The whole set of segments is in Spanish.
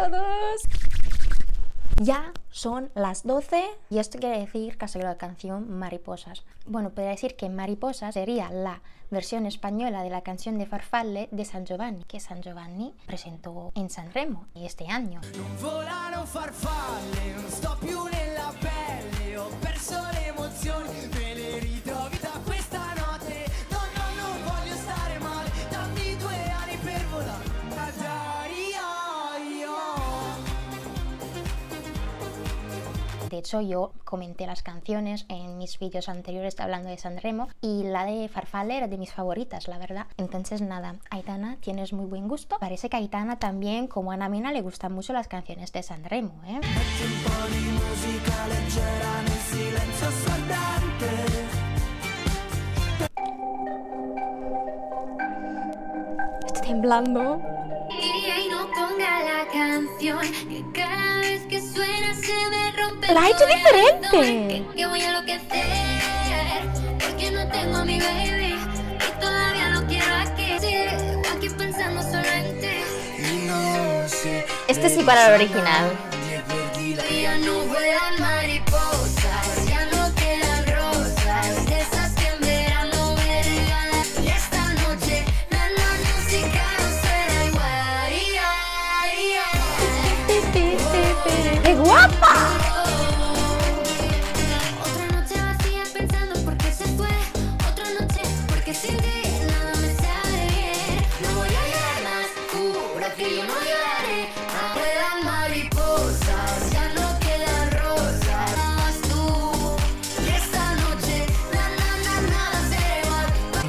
todos. Ya son las 12 y esto quiere decir que ha salido la canción Mariposas. Bueno, podría decir que Mariposas sería la versión española de la canción de Farfalle de San Giovanni, que San Giovanni presentó en Sanremo este año. Non volano farfalle, non sto più nella pelle, ho perso le emozioni, me le ritrovi da questa notte. No, no, non voglio stare male, dammi 2 anni per volare. De hecho, yo comenté las canciones en mis vídeos anteriores hablando de Sanremo y la de Farfalle era de mis favoritas, la verdad. Entonces, nada, Aitana, tienes muy buen gusto. Parece que a Aitana también, como a Ana Mena, le gustan mucho las canciones de Sanremo, ¿eh? Estoy temblando. Y no ponga la canción, que cada vez que suena se me rompe. ¡La ha hecho diferente! Que voy a enloquecer, porque no tengo a mi baby y todavía no quiero aquí. Sigo aquí pensando solo en ti. Este sí para el original. Ya no vuelan mariposas, ya no quedan rosas, de esas que en verano me regalan. Y esta noche la música no será igual. ¡Qué guapa! Otra noche vacía pensando por qué se fue. Otra noche porque sin ti nada me sabe bien. No voy a llorar más, juro que yo no lloraré. Vuelan mariposas, ya no quedan rosas. Más tú, y esta noche nada será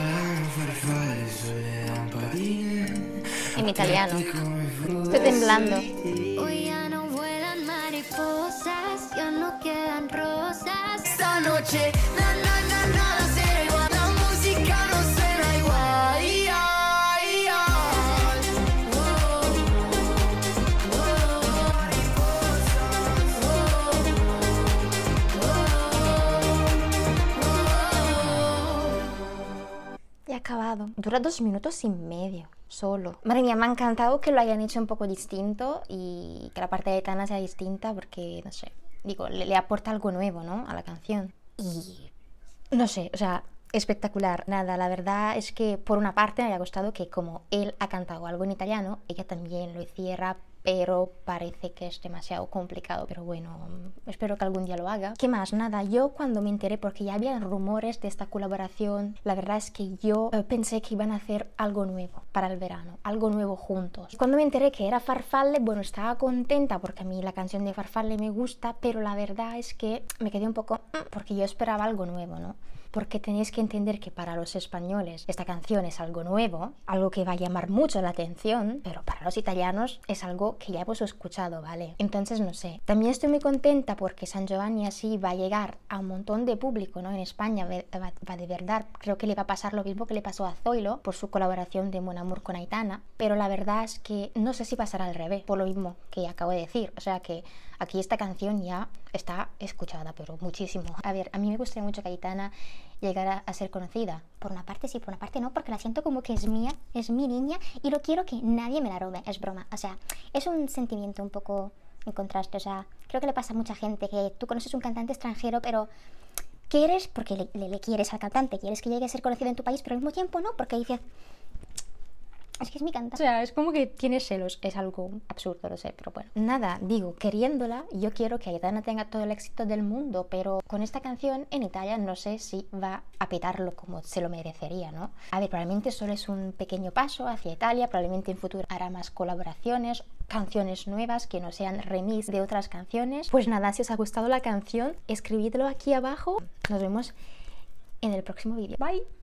igual. En italiano. Estoy temblando. Hoy ya no vuelan mariposas, ya no quedan rosas. Esta noche nada será igual. La música no será igual. Ya ha acabado. Dura 2 minutos y medio. Solo. Madre mía, me ha encantado que lo hayan hecho un poco distinto y que la parte de Aitana sea distinta porque, no sé, digo, le aporta algo nuevo, ¿no? A la canción. Y, no sé, o sea, espectacular. Nada, la verdad es que por una parte me había gustado que como él ha cantado algo en italiano, ella también lo hiciera, pero parece que es demasiado complicado. Pero bueno, espero que algún día lo haga. ¿Qué más? Nada, yo cuando me enteré, porque ya había rumores de esta colaboración, la verdad es que yo pensé que iban a hacer algo nuevo para el verano, algo nuevo juntos. Cuando me enteré que era Farfalle, bueno, estaba contenta porque a mí la canción de Farfalle me gusta, pero la verdad es que me quedé un poco porque yo esperaba algo nuevo, ¿no? Porque tenéis que entender que para los españoles esta canción es algo nuevo, algo que va a llamar mucho la atención, pero para los italianos es algo que ya hemos escuchado, ¿vale? Entonces, no sé. También estoy muy contenta porque San Giovanni así va a llegar a un montón de público, ¿no? En España va de verdad. Creo que le va a pasar lo mismo que le pasó a Zoilo por su colaboración de Mon Amour con Aitana, pero la verdad es que no sé si pasará al revés, por lo mismo que acabo de decir. O sea que aquí esta canción ya está escuchada, pero muchísimo. A ver, a mí me gustaría mucho que Aitana llegara a ser conocida. Por una parte sí, por una parte no, porque la siento como que es mía, es mi niña y no quiero que nadie me la robe, es broma. O sea, es un sentimiento un poco en contraste, o sea, creo que le pasa a mucha gente que tú conoces un cantante extranjero, pero quieres, porque le quieres al cantante, quieres que llegue a ser conocido en tu país, pero al mismo tiempo no, porque dices, es que es mi cantante. O sea, es como que tienes celos, es algo absurdo, lo sé, pero bueno. Nada, digo, queriéndola, yo quiero que Aitana tenga todo el éxito del mundo, pero con esta canción en Italia no sé si va a petarlo como se lo merecería, ¿no? A ver, probablemente solo es un pequeño paso hacia Italia, probablemente en futuro hará más colaboraciones, canciones nuevas que no sean remix de otras canciones. Pues nada, si os ha gustado la canción, escribidlo aquí abajo. Nos vemos en el próximo vídeo. Bye.